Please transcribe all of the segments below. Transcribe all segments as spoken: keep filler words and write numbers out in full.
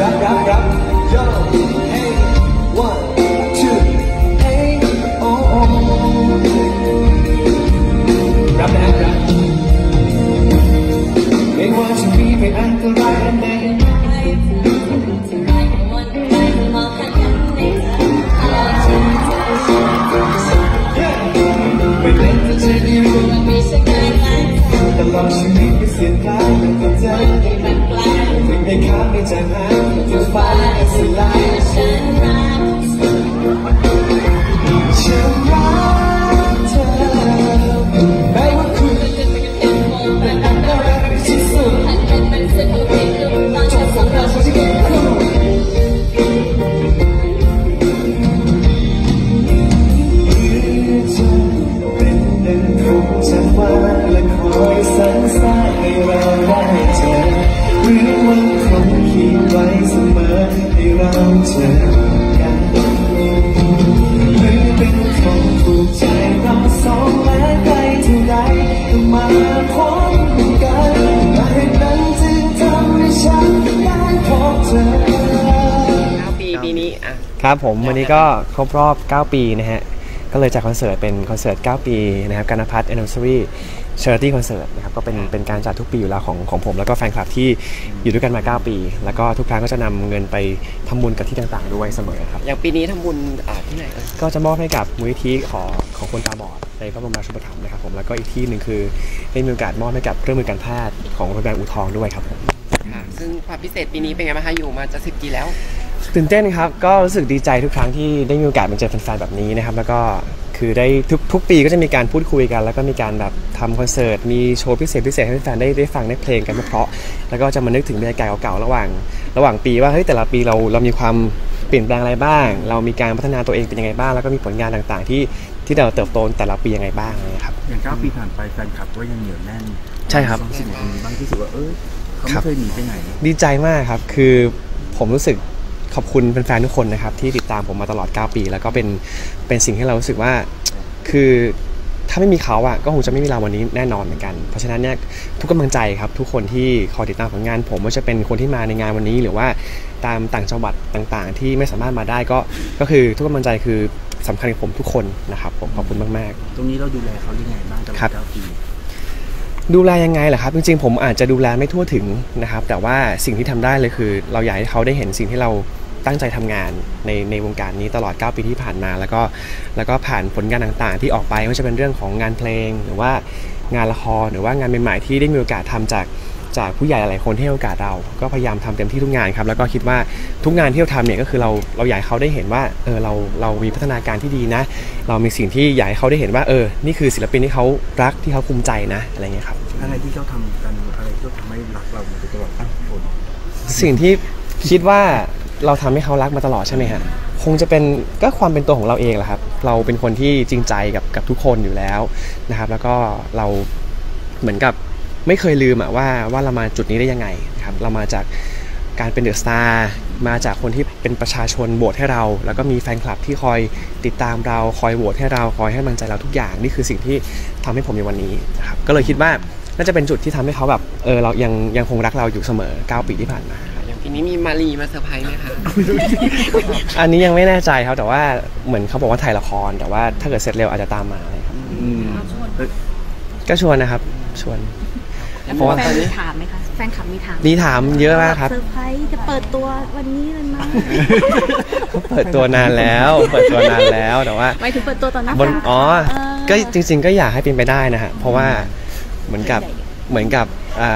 รับรับรับ Yo hey one two hey oh oh รับนะครับรับไม่ว่าจะมีไปอันตรายอันใดไม่เล่นจะเจออยู่ตลอดชีวิตไม่เสียพลาดกับเธอถึงได้ข้ามไปจากหาจนฟ้าสลายฉันรักฉันรักเธอไม่ว่าคุณแต่น่ารักที่สุดจบสำหรับชีวิตคู่และคอยสรรสร้างให้เราได้เจอหรือวันคงคิดไว้เสมอให้เราเจอกันหรือเป็นคนถูกใจเราสองแม้ไกลเท่าใดก็มาพบกันและเหตุนั้นจึงทำให้ฉันได้พบเธอเก้าปีปีนี้อ่ะครับผมวันนี้ก็ครบรอบเก้าปีนะฮะก็เลยจัดคอนเสิร์ตเป็นคอนเสิร์ตเก้าปีนะครับกันพัฒน์ Anniversary Charity Concert นะครับก็เป็นเป็นการจัดทุกปีอยู่แล้วของของผมแล้วก็แฟนคลับที่อยู่ด้วยกันมาเก้าปีแล้วก็ทุกครั้งก็จะนำเงินไปทำบุญกับที่ต่างๆด้วยเสมอครับอย่างปีนี้ทำบุญที่ไหนก็จะมอบให้กับมูลนิธิของของคนตาบอดในพระบรมราชูปถัมภ์นะครับผมแล้วก็อีกที่หนึ่งคือได้มีโอกาสมอบให้กับเครื่องมือการแพทย์ของโรงพยาบาลอู่ทองด้วยครับผมซึ่งความพิเศษปีนี้เป็นไงบ้างคะอยู่มาจะสิบปีแล้วตื่นเต้นครับก็รู้สึกดีใจทุกครั้งที่ได้มีโอกาสมาเจอแฟนๆแบบนี้นะครับแล้วก็คือได้ทุกทุกปีก็จะมีการพูดคุยกันแล้วก็มีการแบบทำคอนเสิร์ตมีโชว์พิเศษพิเศษให้แฟนๆได้ได้ฟังได้เพลงกันเพราะแล้วก็จะมานึกถึงบรรยากาศเก่าๆระหว่างระหว่างปีว่าเฮ้ยแต่ละปีเราเรามีความเปลี่ยนแปลงอะไรบ้างเรามีการพัฒนาตัวเองเป็นยังไงบ้างแล้วก็มีผลงานต่างๆที่ที่เราเติบโตแต่ละปียังไงบ้างนะครับอย่างเก้าปีผ่านไปแฟนคลับก็ยังเหนียวแน่นใช่ครับสิ่งของบางที่สุดว่าเออเขาไม่เคยหนีไปไหนดีใจมากครับคือผมรู้สึกขอบคุณแฟนๆทุกคนนะครับที่ติดตามผมมาตลอดเก้าปีแล้วก็เป็นเป็นสิ่งที่เรารู้สึกว่าคือถ้าไม่มีเขาอ่ะก็คงจะไม่มีเราวันนี้แน่นอนเหมือนกันเพราะฉะนั้นเนี่ยทุกกำลังใจครับทุกคนที่คอยติดตามผลงานผมว่าจะเป็นคนที่มาในงานวันนี้หรือว่าตามต่างจังหวัดต่างๆที่ไม่สามารถมาได้ก็ก็คือทุกกำลังใจคือสำคัญกับผมทุกคนนะครับผมขอบคุณมากๆตรงนี้เราดูแลเขายังไงบ้างตลอดเก้าปีดูแลยังไงล่ะครับจริงๆผมอาจจะดูแลไม่ทั่วถึงนะครับแต่ว่าสิ่งที่ทำได้เลยคือเราอยากให้เขาได้เห็นสิ่งที่เราตั้งใจทำงานในในวงการนี้ตลอดเก้าปีที่ผ่านมาแล้วก็แล้วก็ผ่านผลงานต่างๆที่ออกไปไม่ว่าจะเป็นเรื่องของงานเพลงหรือว่างานละครหรือว่างานใหม่ๆที่ได้มีโอกาสทำจากจากผู้ใหญ่หลายคนที่ให้โอกาสเราก็พยายามทำเต็มที่ทุกงานครับแล้วก็คิดว่าทุกงานที่เราทำเนี่ยก็คือเราเราอยากให้เขาได้เห็นว่าเออเราเรามีพัฒนาการที่ดีนะเรามีสิ่งที่อยากให้เขาได้เห็นว่าเออนี่คือศิลปินที่เขารักที่เขาภูมิใจนะอะไรเงี้ยครับอะไรที่เขาทำกันอะไรที่ทำให้รักเรามาตลอดทุกคนสิ่งที่คิดว่าเราทำให้เขารักมาตลอดใช่ไหมฮะคงจะเป็นก็ความเป็นตัวของเราเองแหละครับเราเป็นคนที่จริงใจกับกับทุกคนอยู่แล้วนะครับแล้วก็เราเหมือนกับไม่เคยลืมอะว่าว่าเรามาจุดนี้ได้ยังไงนะครับเรามาจากการเป็นเดอะสตาร์มาจากคนที่เป็นประชาชนโหวตให้เราแล้วก็มีแฟนคลับที่คอยติดตามเราคอยโหวตให้เราคอยให้กำลังใจเราทุกอย่างนี่คือสิ่งที่ทำให้ผมในวันนี้นะครับก็เลยคิดว่าน่าจะเป็นจุดที่ทำให้เขาแบบเออเรายังยังคงรักเราอยู่เสมอเก้าปีที่ผ่านมาปีนี้มีมารีมาเซอร์ไพรส์ไหมคะอันนี้ยังไม่แน่ใจครับแต่ว่าเหมือนเขาบอกว่าถ่ายละครแต่ว่าถ้าเกิดเสร็จเร็วอาจจะตามมาเลยครับก็ชวนนะครับชวนเพราะว่าแฟนมีถามไหมคะแฟนคลับมีถามมีถามเยอะมากครับเซอร์ไพรส์จะเปิดตัววันนี้เลยมั้ยเขาเปิดตัวนานแล้วเปิดตัวนานแล้วแต่ว่าไม่ถึงเปิดตัวตอนนั้นอ๋อก็จริงๆก็อยากให้เป็นไปได้นะฮะเพราะว่าเหมือนกับเหมือนกับ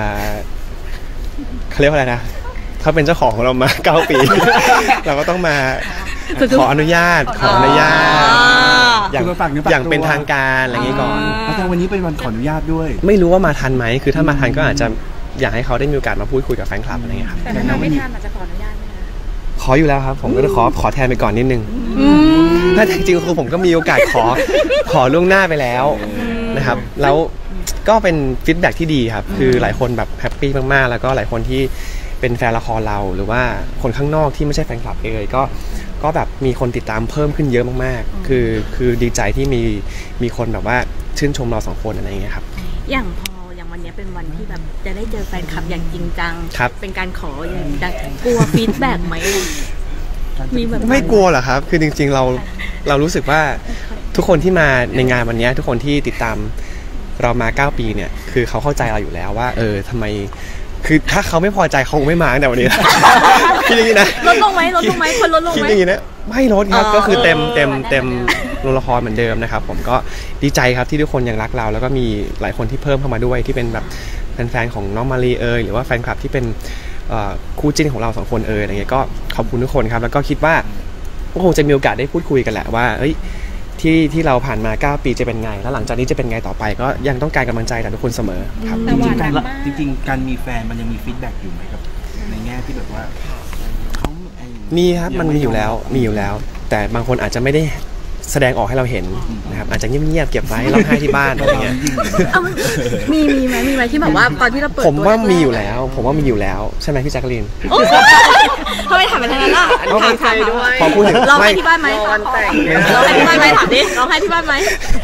เขาเรียกว่าอะไรนะเขาเป็นเจ้าของของเรามาเก้าปีเราก็ต้องมาขออนุญาตขออนุญาตอย่างอย่างเป็นทางการอะไรอย่างนี้ก่อนแต่วันนี้เป็นวันขออนุญาตด้วยไม่รู้ว่ามาทันไหมคือถ้ามาทันก็อาจจะอยากให้เขาได้มีโอกาสมาพูดคุยกับแฟนคลับอะไรอย่างเงี้ยครับแต่ถ้าไม่ทันอาจจะขออนุญาตไหมคะขออยู่แล้วครับผมก็จะขอขอแทนไปก่อนนิดนึงถ้าจริงๆคือผมก็มีโอกาสขอขอล่วงหน้าไปแล้วนะครับแล้วก็เป็นฟีดแบ็กที่ดีครับคือหลายคนแบบแฮปปี้มากๆแล้วก็หลายคนที่เป็นแฟนละครเราหรือว่าคนข้างนอกที่ไม่ใช่แฟนคลับเองก็ก็แบบมีคนติดตามเพิ่มขึ้นเยอะมากๆคือคือดีใจที่มีมีคนแบบว่าชื่นชมเราสองคนอะไรอย่างเงี้ยครับอย่างพออย่างวันนี้เป็นวันที่แบบจะได้เจอแฟนคลับอย่างจริงจังครับเป็นการขออย่างดังกลัวฟีดแบ็กไหมมีแบบไม่กลัวหรอครับคือจริงๆเราเรารู้สึกว่าทุกคนที่มาในงานวันนี้ทุกคนที่ติดตามเรามาเก้าปีเนี่ยคือเขาเข้าใจเราอยู่แล้วว่าเออทำไมคือถ้าเขาไม่พอใจเขาคงไม่มาตั้งแต่วันนี้คิดอย่างนี้นะลดลงไหมลดลงไหมคนลดลงไหมคิดอย่างนี้นะไม่ลดครับก็คือเต็มเต็มเต็มโรงละครเหมือนเดิมนะครับผมก็ดีใจครับที่ทุกคนยังรักเราแล้วก็มีหลายคนที่เพิ่มเข้ามาด้วยที่เป็นแบบแฟนๆของน้องมารีเอยหรือว่าแฟนคลับที่เป็นคู่จิ้นของเราสองคนเอยอะไรเงี้ยก็ขอบคุณทุกคนครับแล้วก็คิดว่าก็คงจะมีโอกาสได้พูดคุยกันแหละว่าเอ้ยที่ที่เราผ่านมาเก้าปีจะเป็นไงแล้วหลังจากนี้จะเป็นไงต่อไปก็ยังต้องการกำลังใจจากทุกคนเสมอครับจริงๆการจริงๆการมีแฟนมันยังมีฟีดแบ็กอยู่ไหมครับในแง่ที่แบบว่าเขามีครับมันมีอยู่แล้วมีอยู่แล้วแต่บางคนอาจจะไม่ได้แสดงออกให้เราเห็นนะครับอาจจะเงียบๆเก็บไว้ร้องไห้ที่บ้านอะไรเงี้ยมีมีไหมมีไหมที่แบบว่าตอนที่เราเปิดผมว่ามีอยู่แล้วผมว่ามีอยู่แล้วใช่ไหมพี่แจ็คกะลีนทำไมถามไปทางนั้นล่ะถามใครด้วยพอพูดถึงร้องไห้ที่บ้านไหมวันแต่งร้องไห้ที่บ้านไหมถามดิร้องไห้ที่บ้านไหม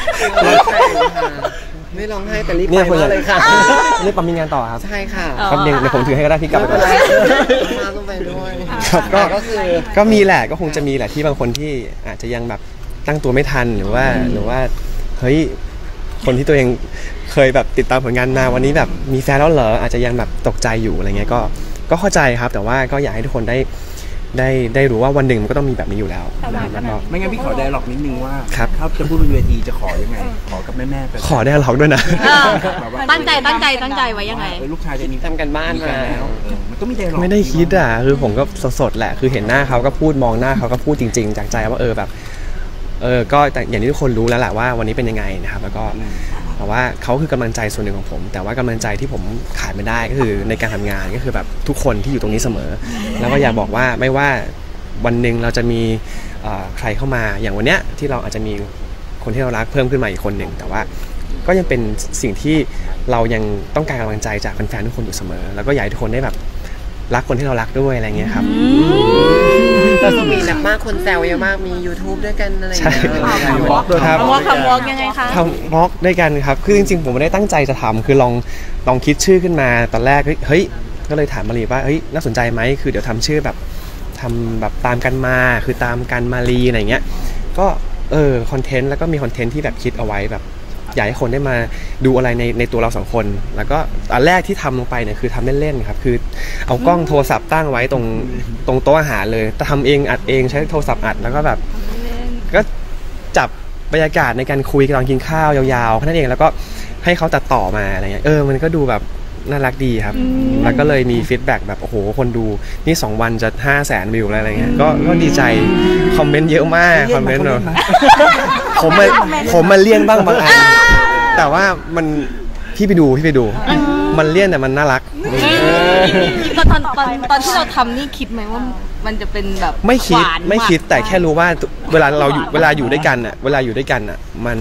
ไม่ร้องไห้แต่รีบไปเลยค่ะรีบปั๊มมีงานต่อครับใช่ค่ะครับเดี๋ยวผมถือให้ก็ได้พี่กลับไปก่อนมาต้องไปด้วยครับก็ก็มีแหละก็คงจะมีแหละที่บางคนที่อาจจะยังแบบตั้งตัวไม่ทันหรือว่าหรือว่าเฮ้ยคนที่ตัวเองเคยแบบติดตามผลงานมาวันนี้แบบมีแฟนแล้วเหรออาจจะยังแบบตกใจอยู่อะไรเงี้ยก็ก็เข้าใจครับแต่ว่าก็อยากให้ทุกคนได้ได้ได้รู้ว่าวันหนึ่งมันก็ต้องมีแบบนี้อยู่แล้วไม่งั้นพี่ขอไดร็อกนิดนึงว่าครับถ้าจะพูดบนเวทีจะขอยังไงขอกับแม่แม่ไปขอไดร็อกด้วยนะตั้งใจตั้งใจตั้งใจไว้ยังไงลูกชายจะมีทำกันบ้านมามันก็มีไดร็อกไม่ได้คิดอ่ะคือผมก็สดๆแหละคือเห็นหน้าเขาก็พูดมองหน้าเขาก็พูดจริงๆจากใจว่าเออแบบเออก็อย่างที่ทุกคนรู้แล้วแหละว่าวันนี้เป็นยังไงนะครับแล้วก็แต่ว่าเขาคือกำลังใจส่วนหนึ่งของผมแต่ว่ากำลังใจที่ผมขาดไม่ได้ก็คือในการทำงานก็คือแบบทุกคนที่อยู่ตรงนี้เสมอแล้วก็อยากบอกว่าไม่ว่าวันหนึ่งเราจะมีใครเข้ามาอย่างวันเนี้ยที่เราอาจจะมีคนที่เรารักเพิ่มขึ้นมาอีกคนหนึ่งแต่ว่าก็ยังเป็นสิ่งที่เรายังต้องการกำลังใจจากแฟนๆทุกคนอยู่เสมอแล้วก็อยากให้ทุกคนได้แบบรักคนที่เรารักด้วยอะไรเงี้ยครับก็ต้องมีหนักมากคนแซวเยอะมากมี YouTube ด้วยกันอะไรอย่างเงี้ยทำวอล์กด้วยครับทำวอล์กทำวอล์กยังไงคะทำวอล์กด้วยกันครับคือจริงๆผมไม่ได้ตั้งใจจะทำคือลองลองคิดชื่อขึ้นมาตอนแรกเฮ้ยก็เลยถามมารีว่าเฮ้ยน่าสนใจไหมคือเดี๋ยวทำชื่อแบบทำแบบตามกันมาคือตามกันมารีอะไรเงี้ยก็เออคอนเทนต์แล้วก็มีคอนเทนต์ที่แบบคิดเอาไว้แบบอยากให้คนได้มาดูอะไรในในตัวเราสองคนแล้วก็อันแรกที่ทำลงไปเนี่ยคือทำเล่นๆครับคือเอากล้องโทรศัพท์ตั้งไว้ตรงตรงโต๊ะอาหารเลยแต่ทำเองอัดเองใช้โทรศัพท์อัดแล้วก็แบบก็จับบรรยากาศในการคุยตอนกินข้าวยาวๆแค่นั้นเองแล้วก็ให้เขาตัดต่อมาอะไรเงี้ยเออมันก็ดูแบบน่ารักดีครับแล้วก็เลยมีฟีดแบ็กแบบโอ้โหคนดูนี่สองวันจะห้าแสนวิวอะไรเงี้ยก็ก็ดีใจคอมเมนต์เยอะมากคอมเมนต์เนาะผมมาผมมาเลี่ยนบ้างบางอันแต่ว่ามันพี่ไปดูพี่ไปดูมันเลี่ยนแต่มันน่ารักตอนตอนตอนตอนที่เราทำนี่คิดไหมว่ามันจะเป็นแบบไม่คิดไม่คิดแต่แค่รู้ว่าเวลาเราอยู่เวลาอยู่ด้วยกันอ่ะเวลาอยู่ด้วยกันอ่ะมัน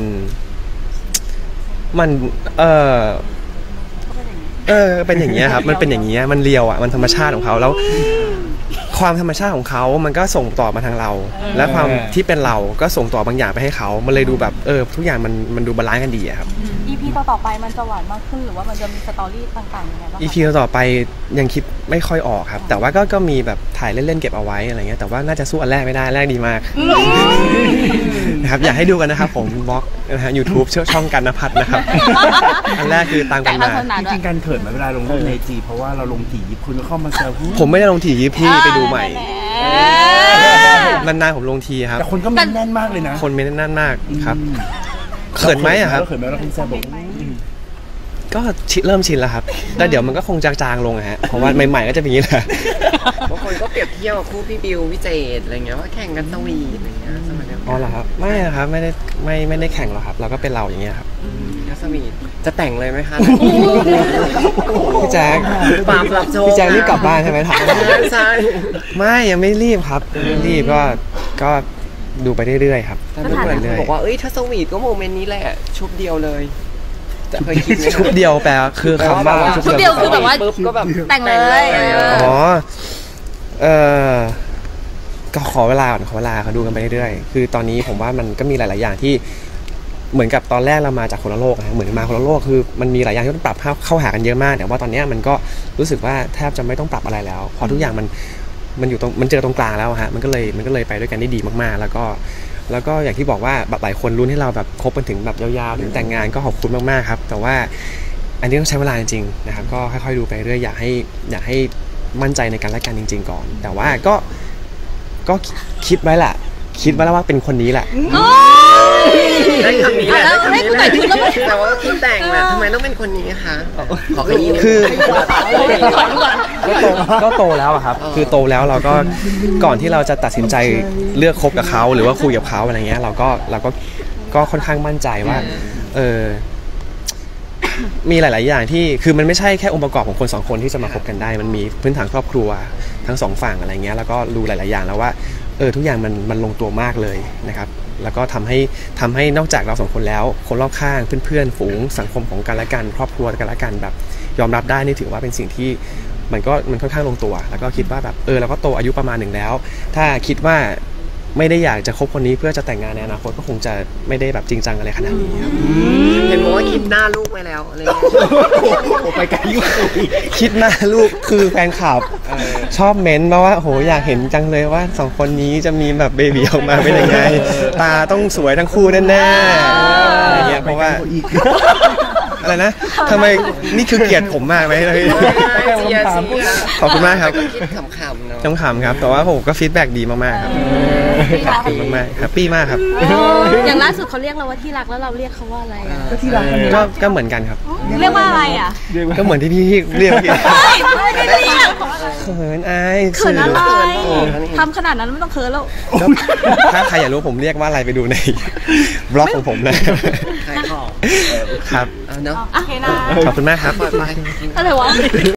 มันเออเออเป็นอย่างเงี้ยครับมันเป็นอย่างเงี้ยมันเรียวอ่ะมันธรรมชาติของเขาแล้วความธรรมชาติของเขามันก็ส่งต่อมาทางเราและความที่เป็นเราก็ส่งต่อบางอย่างไปให้เขามันเลยดูแบบเออทุกอย่างมันมันดูบาลานซ์กันดีอะครับอี พี ต่อต่อไปมันจะหวานมากขึ้นหรือว่ามันจะมีสตอรี่ต่างๆยังไงบ้างอี พี ต่อไปยังคิดไม่ค่อยออกครับแต่ว่าก็ก็มีแบบถ่ายเล่นๆเก็บเอาไว้อะไรเงี้ยแต่ว่าน่าจะสู้อันแรกไม่ได้แรกดีมากนะครับอยากให้ดูกันนะครับผมบล็อกนะฮะ YouTube ช่องกันนภัทรนะครับอันแรกคือตามกันมาจริงๆการเขินเวลาลงรูปในจีเพราะว่าเราลงถี่ยิบคุณก็เข้ามาแซวผมไม่ได้ลงถี่ยิบพี่ไปดูใหม่นานๆผมลงทีครับแต่คนก็แน่นมากเลยนะคนไม่แน่นมากครับเขินไหมอะครับเขินไหมเราคุณแซวบอกก็เริ่มชินแล้วครับแต่เดี๋ยวมันก็คงจางๆลงฮะเพราะว่าใหม่ๆก็จะเป็นอย่างนี้แหละบางคนก็เปรียบเทียบกับคู่พี่บิวพี่เจดอะไรเงี้ยว่าแข่งกันสวีทอะไรเงี้ยสมัยนี้อ๋อเหรอครับไม่ครับไม่ได้ไม่ไม่ได้แข่งหรอกครับเราก็เป็นเราอย่างเงี้ยครับก็สวีทจะแต่งเลยไหมคะพี่แจ๊คปามรับโชคพี่แจ๊ครีบกลับบ้านใช่ไหมถามใช่ไม่ยังไม่รีบครับไม่รีบก็ก็ดูไปเรื่อยๆครับดูไปเรื่อยๆบอกว่าเอ้ยถ้าสวีทก็โมเมนต์นี้แหละชุบเดียวเลยเคยคิดชุบเดียวแปลคือคำว่าชุบเดียวคือแบบว่าก็แบบแต่งเลยอ๋อเออก็ขอเวลาก่อนขอเวลาเขาดูกันไปเรื่อยๆคือตอนนี้ผมว่ามันก็มีหลายๆอย่างที่เหมือนกับตอนแรกเรามาจากคนละโลกนะเหมือนมาคนละโลกคือมันมีหลายอย่างที่ต้องปรับเข้าหากันเยอะมากแต่ว่าตอนนี้มันก็รู้สึกว่าแทบจะไม่ต้องปรับอะไรแล้วพอทุกอย่างมันมันอยู่ตรงมันเจอตรงกลางแล้วฮะมันก็เลยมันก็เลยไปด้วยกันได้ดีมากๆแล้วก็แล้วก็อย่างที่บอกว่าแบบหลายคนรุ้นให้เราแบบคบกันถึงแบบยาวๆถึงแต่งงานก็ขอบคุณมากๆครับแต่ว่าอันนี้ต้องใช้เวลาจริงๆนะครับก็ค่อยๆดูไปเรื่อยอยากให้อยากให้มั่นใจในการและกันจริง ๆก่อนแต่ว่าก็ก็คิดไว้แหละคิดไว้แล้วว่าเป็นคนนี้แหละได้คำนี้แหละแล้วให้คุณแต่งชุดแล้วไหมแต่ว่าคิดแต่งแบบทำไมต้องเป็นคนนี้คะขอขยี้คือก็โตแล้วอะครับคือโตแล้วเราก็ก่อนที่เราจะตัดสินใจเลือกคบกับเขาหรือว่าคุยกับเขาอะไรเงี้ยเราก็เราก็ก็ค่อนข้างมั่นใจว่าเออมีหลายๆอย่างที่คือมันไม่ใช่แค่องค์ประกอบของคนสองคนที่จะมาคบกันได้มันมีพื้นฐานครอบครัวทั้งสองฝั่งอะไรเงี้ยแล้วก็รู้หลายๆอย่างแล้วว่าเออทุกอย่างมันมันลงตัวมากเลยนะครับแล้วก็ทำให้ทำให้นอกจากเราสองคนแล้วคนรอบข้างเพื่อนๆฝูงสังคมของกันและกันครอบครัวกันและกันแบบยอมรับได้นี่ถือว่าเป็นสิ่งที่มันก็มันค่อนข้างลงตัวแล้วก็คิดว่าแบบเออเราก็โตอายุประมาณหนึ่งแล้วถ้าคิดว่าไม่ได้อยากจะคบคนนี้เพื่อจะแต่งงานในอนาคตก็คงจะไม่ได้แบบจริงจังอะไรขนาดนี้ครับเห็นบอกว่าคิดหน้าลูกไว้แล้วอะไรไปไกลยุ่งคิดหน้าลูกคือแฟนคลับชอบเม้นต์มาว่าโหอยากเห็นจังเลยว่าสองคนนี้จะมีแบบเบบีออกมาเป็นยังไงตาต้องสวยทั้งคู่แน่ๆอะไรเงี้ยเพราะว่าอะไรนะทำไมนี่คือเกลียดผมมากไหมเลยขอบคุณมากครับคิดขำๆเนาะขำๆครับแต่ว่าผมก็ฟีดแบ็กดีมากๆครับขอบคุณมากๆแฮปปี้มากครับอย่างล่าสุดเขาเรียกเราว่าที่รักแล้วเราเรียกเขาว่าอะไรอ่ะก็ที่รักก็ก็เหมือนกันครับเรียกว่าอะไรอ่ะก็เหมือนที่พี่เรียกเมื่อกี้ไม่ได้เรียกเขินอายเขินอะไรทำขนาดนั้นไม่ต้องเขินแล้วถ้าใครอยากรู้ผมเรียกว่าอะไรไปดูในบล็อกของผมเลยครับเนาะโอเคนะขอบคุณมากครับอะไรวะ